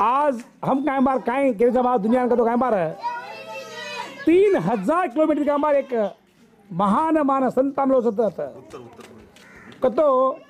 आज हम काय बार काय दुनिया का तो काय बार है 3000 किलोमीटर का बार एक महान मान संत आमलो सतत कतो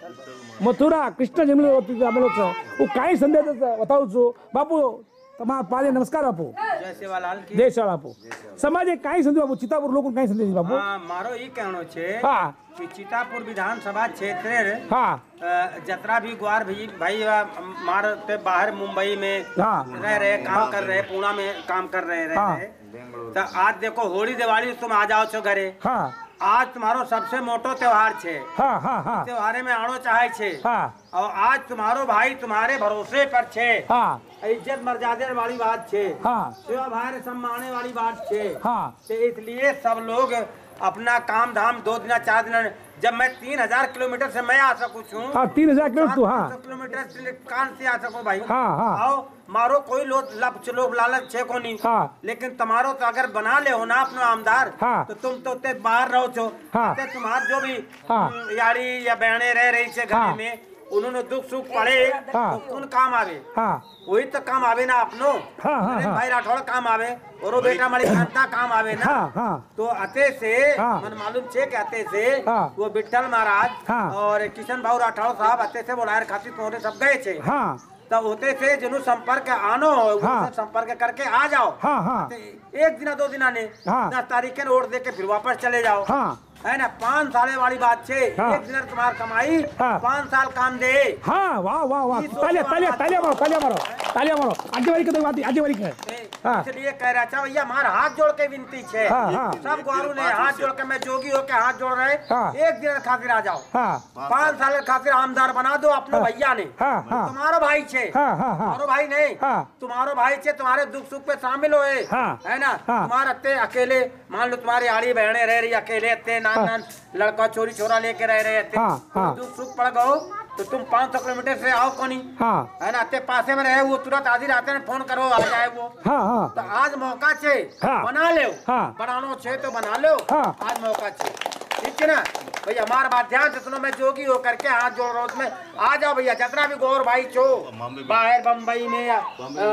मथुरा कृष्ण जन्मले होती आमलो वो काय संदेश बताऊ छो बापू तमार पाले नमस्कार बापू जय सेवालाल की जय सेवालाल बापू समाजे काय संदेश बापू चितापुर लोग काय संदेश बापू हां मारो ई कहनो छे हां कि चितापुर विधानसभा क्षेत्र हां जतरा भी ग्वार भाई मार ते बाहर मुंबई में रह रहे काम कर रहे पुणे में काम कर रहे तो आज देखो होली दिवाली तुम आ जाओ छो घरे हां आज तुम्हारो सबसे मोटो त्योहार छे हाँ हाँ हाँ त्योहारे में आनो चाहे छे हाँ और आज तुम्हारो भाई तुम्हारे भरोसे पर छे हाँ इज्जत मर्यादा वाली बात छे हाँ सेवा भाई सम्माने वाली बात छे हाँ तो इसलिए सब लोग अपना काम धाम 2 दिन 4 दिन जब मैं 3000 किलोमीटर से मैं आ सकूँ छू हाँ 3000 किलोमीटर तू हाँ किलोमीटर से कान से आ सकूँ भाई हाँ हाँ आओ मारो कोई लोग लालच छे को नहीं हाँ लेकिन तुम्हारो तो अगर बना ले हो ना अपना आमदार हाँ तो तुम तो ते बाहर रहो छो हाँ ते तुम्हार जो भी हाँ यारी या बहने रह रही छे घर हाँ में उन्होंने दुख सुख पड़े हाँ तो कौन काम आवे हाँ वही तो काम आवे ना अपनो हाँ हाँ अरे हाँ भाई राठौड़ काम आवे और वो बेटा हमारी खानता काम आवे ना हाँ हाँ तो अते से हाँ मन मालूम छे कि अते से हाँ वो विठल महाराज हाँ और किशन भाऊ राठौड़ साहब अते से बुलाए खातिर तोरे सब गए छे हाँ तब होते थे जिन्हों संपर्क आनो हो हाँ। संपर्क करके आ जाओ हाँ हाँ तो 1 दिन 2 दिन ने हाँ। 10 तारीख के वोट दे के फिर वापस चले जाओ हाँ है ना 5 साल वाली बात छे हाँ। 1 दिन तुम्हार कमाई हाँ। 5 साल काम दे हाँ वाह वाह वाह तालियां तालियां तालियां मारो तालियां मारो तालियां मारो आजेवारी के तो बात आजेवारी के हाँ। इसलिए कह रहा था भैया हमारा हाथ जोड़ के विनती छे हाँ, हाँ। सब ग्वारू ने हाथ जोड़ के मैं जोगी होके हाथ जोड़ रहे हाँ। 1 दिन खातिर आ जाओ हाँ 5 साल खातिर आमदार बना दो अपने भैया ने हाँ हाँ तुम्हारो भाई छे हाँ हाँ हाँ तुम्हारो भाई नहीं हाँ। तुम्हारो भाई छे तुम्हारे दुख सुख पे शामिल होए हाँ। है ना हाँ। तुम्हारे अत्ते अकेले मान लो तुम्हारी आड़ी बहने रह रही अकेले अत्ते नान लड़का चोरी छोरा लेके रह रहे अत्ते हाँ, हाँ। दुख सुख पड़ गओ तो तुम 500 किलोमीटर से आओ कोनी हाँ है ना अत्ते पासे में रहे वो तुरंत आधी रात में फोन करो आ जाए वो हाँ हाँ तो आज मौका छे हाँ। बना लो हाँ। बनानो छे तो बना लो हाँ। आज मौका छे ठीक है ना भैया हमारा बात ध्यान से सुनो मैं जोगी हो करके हाथ जोड़ रहा हूँ उसमें आ जाओ भैया जतरा भी गौर भाई छो बाहर बम्बई में या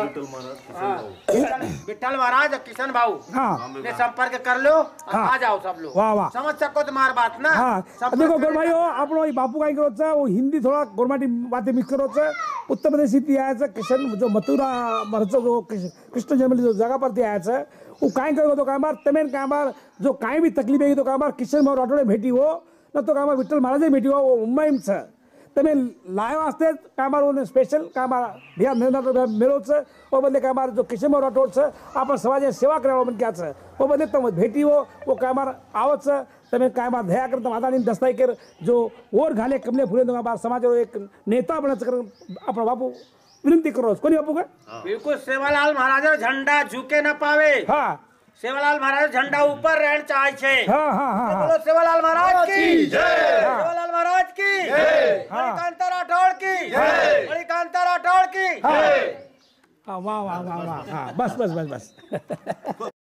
विठल महाराज और किशन भाऊ हाँ ने संपर्क कर लो हाँ। आ जाओ सब लोग वाह वाह समझ सको तुम्हारी बात ना हाँ सब देखो गोर भाई आपनो ये बापू काय करो छे वो हिंदी थोड़ा गोरमाटी बातें मिक्स करो छे उत्तर प्रदेश थी आया छे किशन जो मथुरा मरचो जो कृष्ण जन्मली जो जगह पर थी आया छे वो काय करो तो काय बार तमेन काय बार जो काय भी तकलीफ है तो काय बार किशन भाऊ राठौड़े भेटी हो न तो काय बार विठल महाराज भेटी हो वो मुंबई में छे तमे लायो वास्ते काय बार उन्हें स्पेशल काय बार भैया मेहनत मेलो छे वो बदले काय बार जो किशन भाऊ राठौड़ छे अपन समाज सेवा करे मन क्या छे वो बदले तुम भेटी हो वो काय बार आवत छे तमे काय बार दया कर मातानी दस्ताई कर जो और घाले कमले फूले तो बार समाज एक नेता बने कर अपन बापू विनती करो कोनी बापू के बिल्कुल सेवालाल महाराज झंडा झुके न पावे हाँ सेवालाल महाराज झंडा ऊपर रहना चाहे छे हाँ हाँ हाँ बोलो सेवालाल महाराज की जय सेवालाल महाराज की जय मणिकांता राठौड़ की जय मणिकांता राठौड़ की हाँ वाह वाह वाह वाह हाँ बस बस बस बस